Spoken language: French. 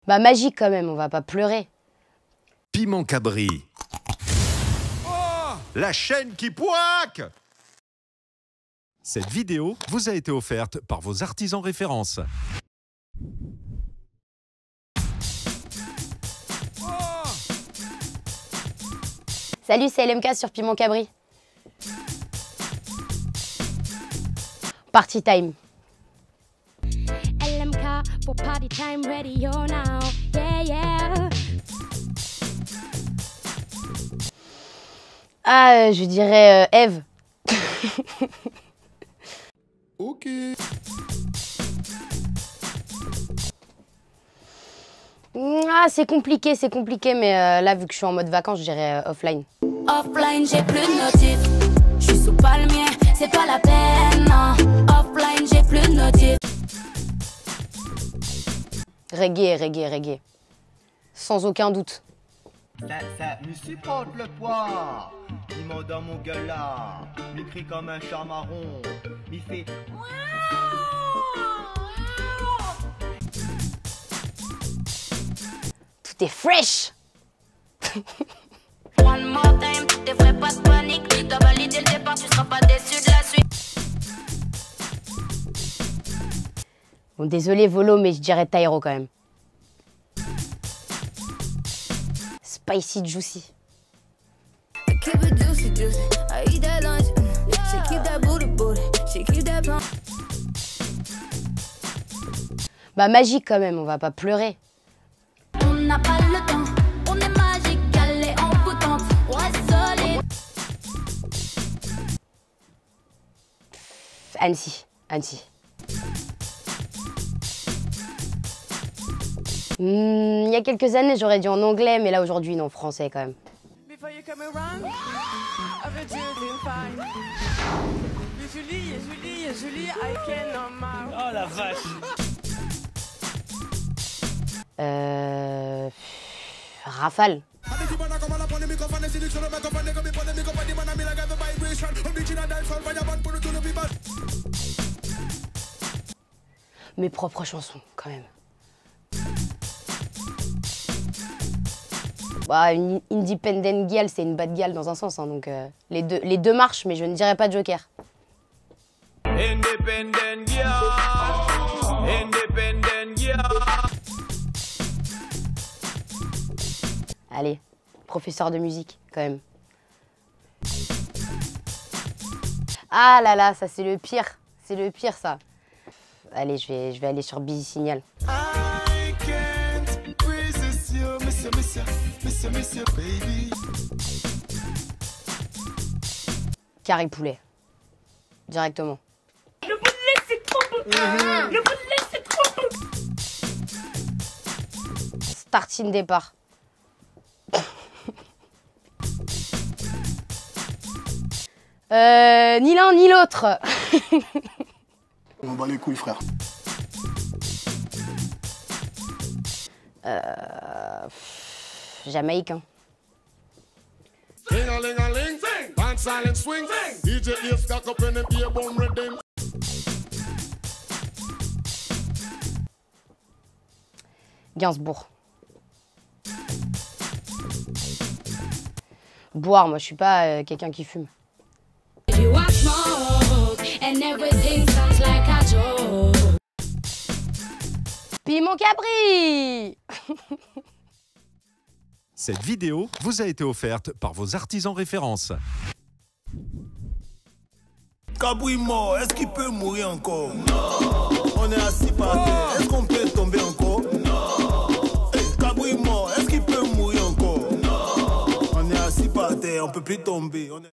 Bah magique quand même, on va pas pleurer. Piment Cabri. Oh, la chaîne qui poique! Cette vidéo vous a été offerte par vos artisans références. Salut, c'est LMK sur Piment Cabri. Party time. LMK pour party time radio now. Yeah, yeah. Ah, je dirais Eve. Ok. Ah, c'est compliqué, mais là, vu que je suis en mode vacances, je dirais offline. Offline, j'ai plus de notifs. Je suis sous palmier, c'est pas la peine. Non. Offline, j'ai plus de notifs. Reggae. Sans aucun doute. Ça me supporte le poids. Il m'a dans mon gueule là. Il crie comme un chat marron. Il fait. Tout est fresh. One more time, tu devrais pas de panique. T'as validé le départ, tu seras pas déçu de la suite. Bon, désolé Volo, mais je dirais Tyro quand même. Spicy Juicy. Bah magique quand même, on va pas pleurer. On n'a pas le temps, on est magique, elle est envoûtante, on reste solide. Annecy. Il y a quelques années, j'aurais dit en anglais, mais là aujourd'hui, non, français quand même. Oh la vache. Rafale. Mes propres chansons, quand même. Bah, une independent girl, c'est une bad girl dans un sens, hein, donc les deux marchent, mais je ne dirais pas Joker. Independent girl. Independent girl. Allez, professeur de musique, quand même. Ah là là, ça c'est le pire. C'est le pire, ça. Allez, je vais aller sur Busy Signal. Carré Poulet. Directement. Le bout de lait, c'est trop beau. Le bout de lait, c'est trop beau. Starting départ. Ni l'un ni l'autre. On bat les couilles, frère. Jamaïcain. Gainsbourg. Boire, moi je suis pas quelqu'un qui fume. Piment Cabri. Cette vidéo vous a été offerte par vos artisans références. Cabri mort, est-ce qu'il peut mourir encore? Non. On est assis par terre, est-ce qu'on peut tomber encore? Non. Hey, Cabri mort, est-ce qu'il peut mourir encore? Non. On est assis par terre, on peut plus tomber.